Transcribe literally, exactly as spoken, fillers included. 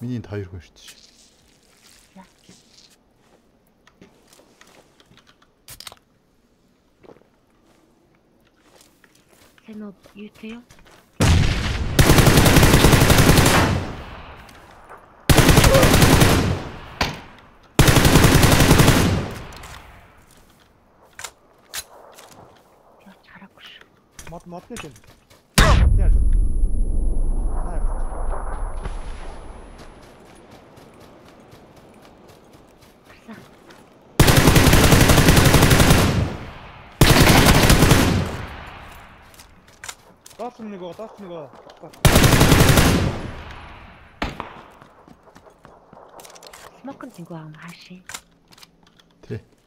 Миний таяр хүн шүү дээ. Сайн уу юутэй юу? Яа чараагүй шүү. Мод модны юм. Яа. Аа. Гарсан. Доош нэг оо, доош нэг оо. Смокон зингүү аам хаашаа. Тэ.